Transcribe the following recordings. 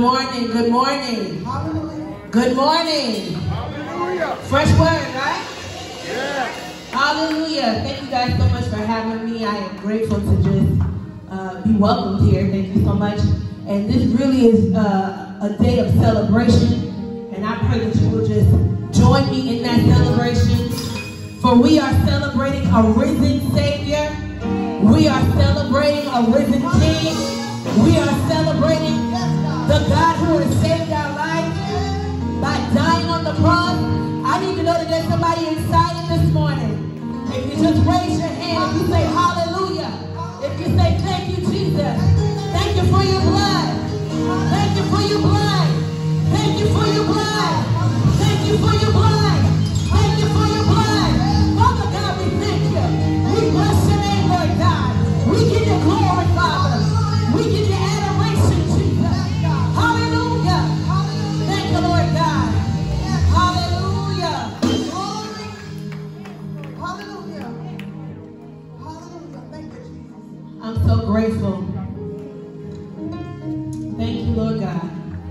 Morning, good morning. Hallelujah. Good morning. Hallelujah. Fresh word, right? Yeah. Hallelujah. Thank you guys so much for having me. I am grateful to just be welcomed here. Thank you so much. And this really is a day of celebration. And I pray that you will just join me in that celebration. For we are celebrating a risen Savior. We are celebrating a risen King. We are celebrating the God who has saved our life by dying on the cross. I need to know that there's somebody excited this morning. If you just raise your hand, if you say hallelujah, if you say thank you, Jesus, thank you for your blood, thank you for your blood, thank you for your blood, thank you for your blood, thank you for your blood. Father God, we thank you. We bless your name, Lord God. We give you glory, Father. We give you adoration, Jesus. Hallelujah. Thank you, Lord God. Hallelujah. Glory. Hallelujah. Hallelujah. Thank you, Jesus. I'm so grateful. Thank you, Lord God.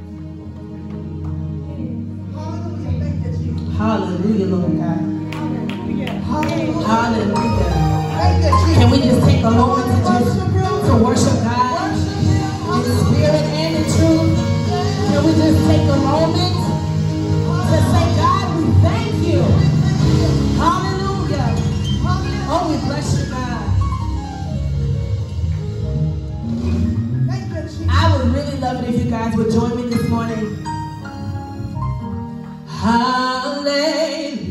Hallelujah. Thank you, Jesus. Hallelujah, Lord God. Hallelujah. Hallelujah. Thank you, Jesus. Can we just take a moment to worship God in spirit and in truth? Can we just take a moment to say, God, we thank you. Hallelujah. Oh, we bless you, God. Thank you, Jesus. I would really love it if you guys would join me this morning. Hallelujah.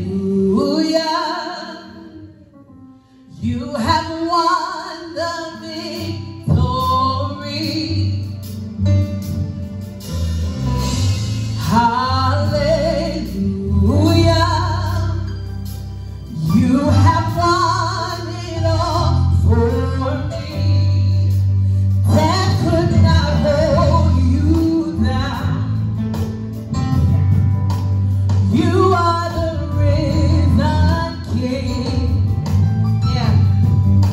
You have won the victory. Hallelujah. You have won it all for me. That could not hold you down. You are the risen King. Yeah.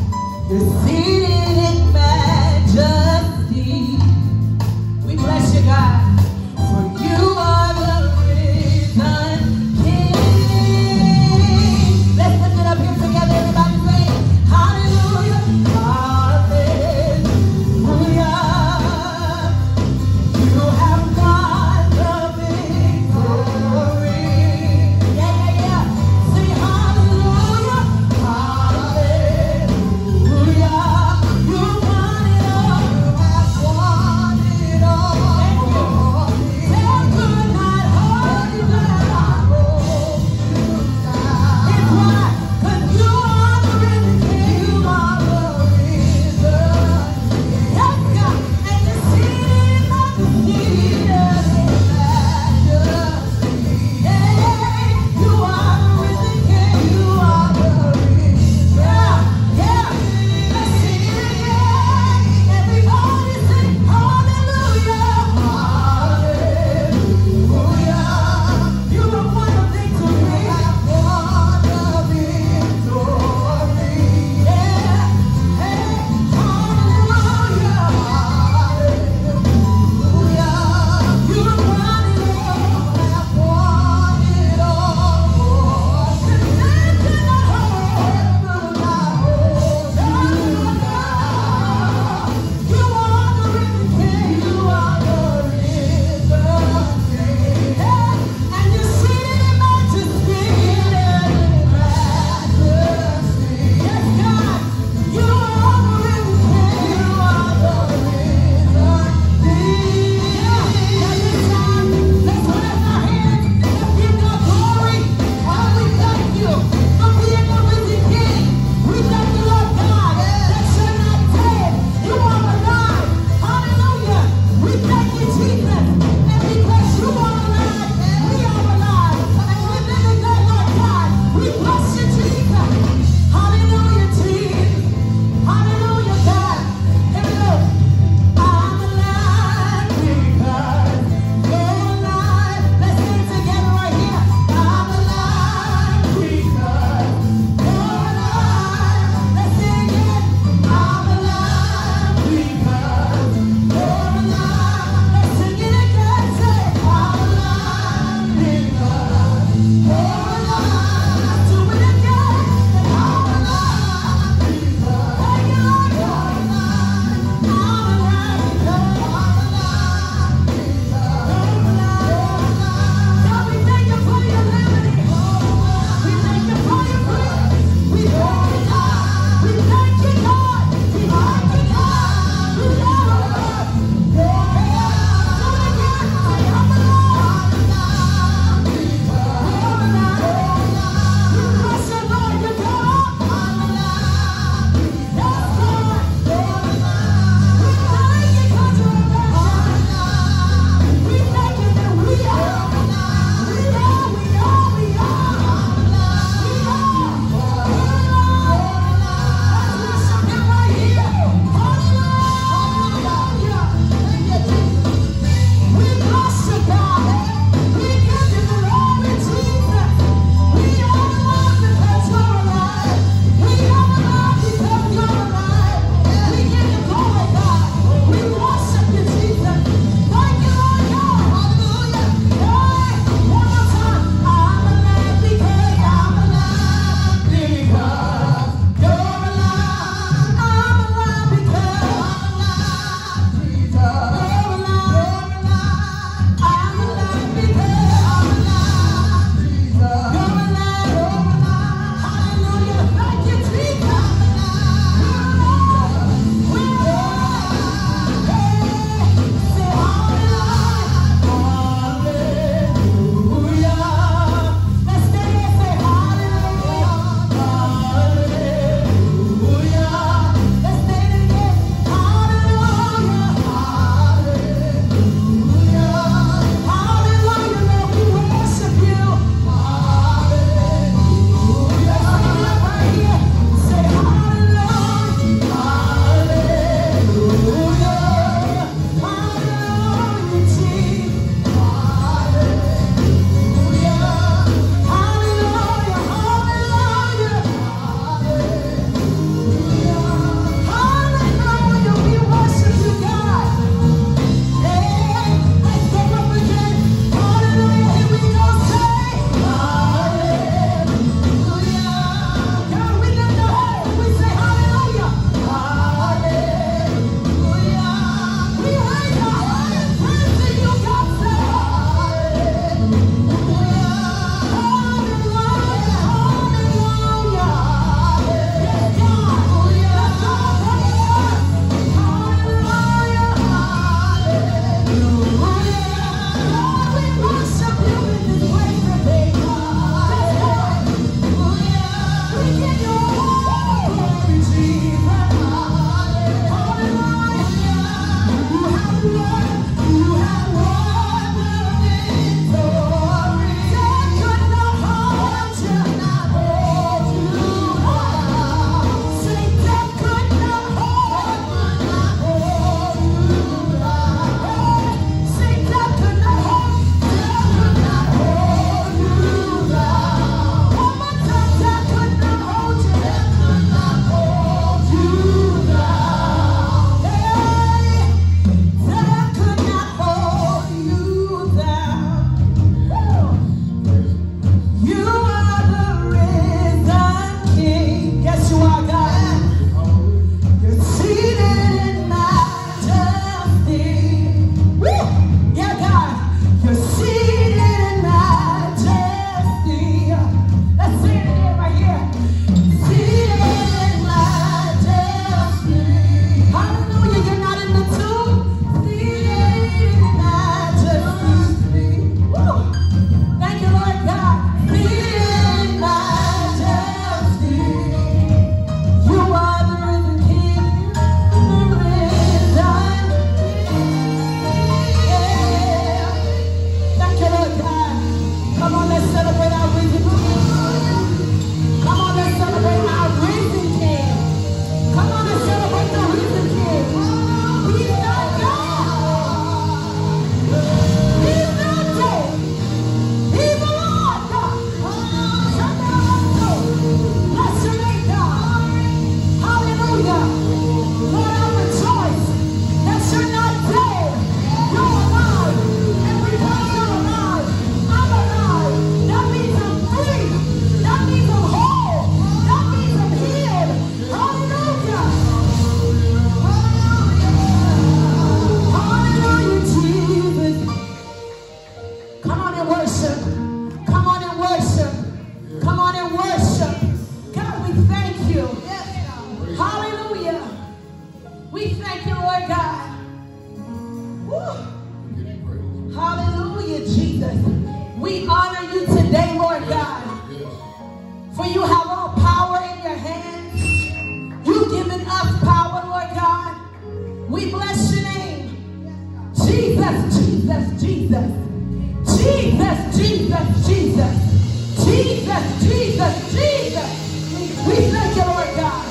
For you have all power in your hands. You've given us power, Lord God. We bless your name. Jesus, Jesus, Jesus. Jesus, Jesus, Jesus. Jesus, Jesus, Jesus. We thank you, Lord God.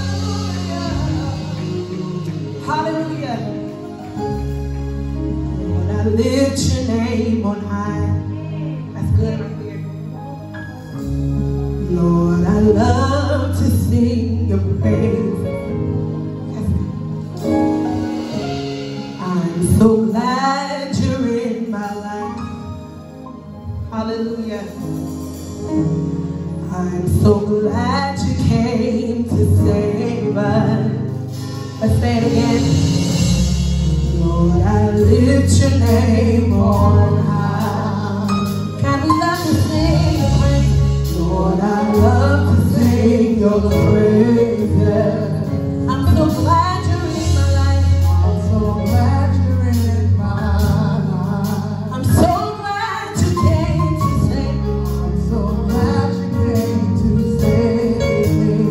Hallelujah. Lord, I lift your name on high. That's good right there. Lord, I love to sing your praise. I'm so glad you're in my life. Hallelujah. I'm so glad you came to save us. Let's say it again. Lord, I lift your name on high. Can we love to sing your praise? Lord, I love to sing your praises. I'm so glad you're in my life. I'm so glad you're in my life. I'm so glad you came to save me. I'm so glad you came to save me. Oh,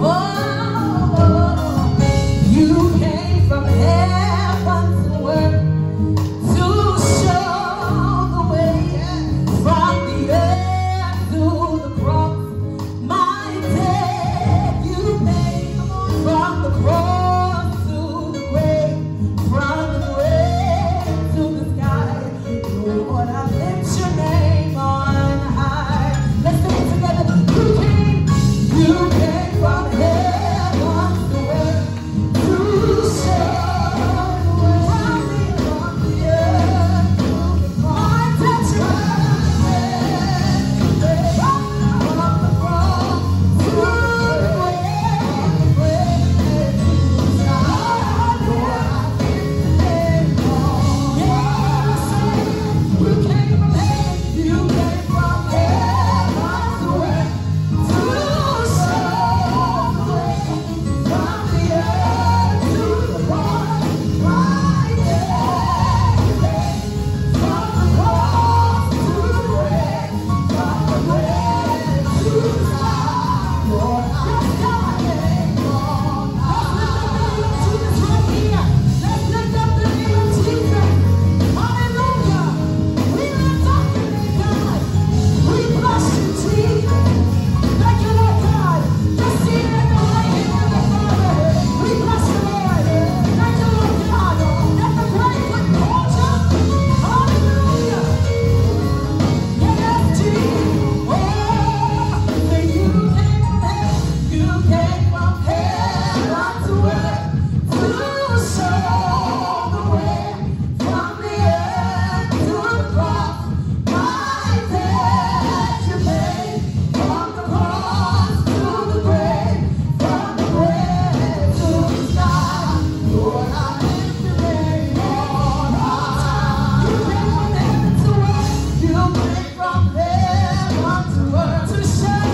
you came from heaven's word to show the way from the earth to the cross. My debt you paid from the cross to the grave, from the grave to the sky. Lord, I lift your name on high. Let's sing it together. You came from heaven's word to show the way from the earth to the cross. My debt you paid from the cross to the grave, to the sky. Lord, I lift your name on high. You came from heaven. You came from heaven's word to show the way from the earth to the cross. My debt you paid from the cross to the grave, from the grave to the sky. Lord, I lift your name on high. Let's lift up the name of Jesus. Hallelujah. We lift up your name, God. We bless you, Jesus. Thank you, Lord God. Just seated at the right hand of the Father. We bless you, Lord. Thank you, Lord God. That the grave would hold you. Hallelujah. Yes, Jesus. Oh, say you came from heaven. You came from heaven to earth to show the way from the earth to the cross. My debt you paid from the cross to the grave, from the grave to the sky. Lord, I lift your name on high. You came from heaven to earth. You came from heaven to earth to show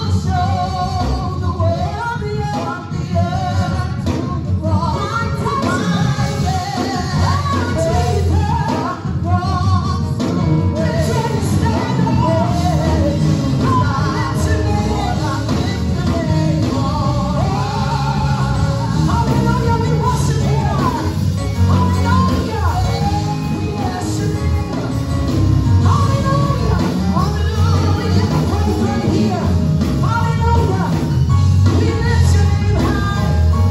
the way from the earth to the cross. My debt you paid from the cross to the grave. Can you stand up? Lord, I lift your name on high. Hallelujah, we worship you, God. Hallelujah, we bless your name. Hallelujah, hallelujah, we give the praise right here. Hallelujah, we lift your name high.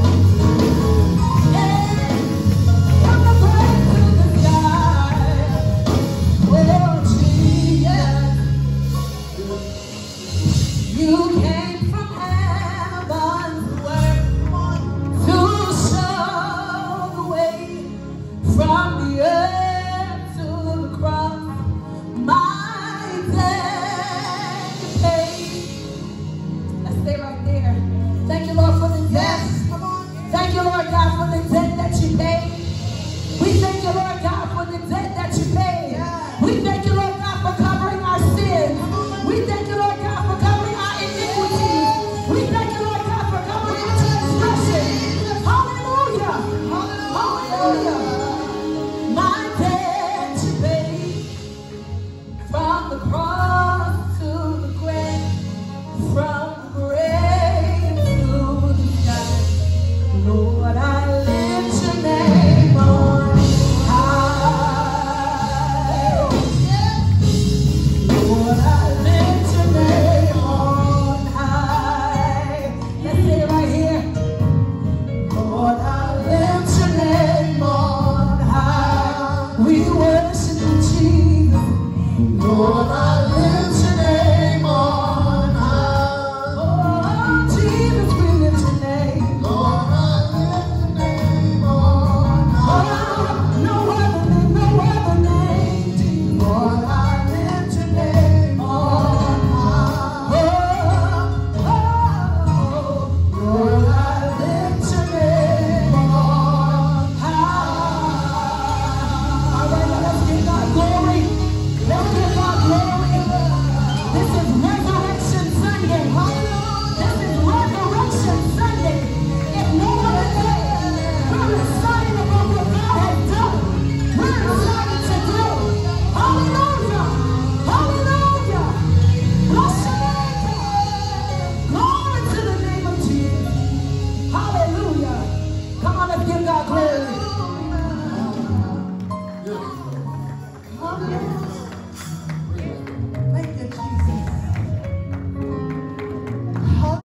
Yeah, from the grave to the sky. Oh, Jesus. You came from heaven's word to show the way from the earth to the cross. My debt you paid. Let's stay right there. Thank you, Lord, for the debt. Thank you, Lord God, for the debt that you paid. We thank you, Lord God, for the debt that you paid. We thank you, Lord God, for covering our sins. We thank you, Lord God, for covering our iniquities. We thank you, Lord God, for covering our transgressions. Hallelujah. Hallelujah. My debt you paid from the cross to the grave, from the for the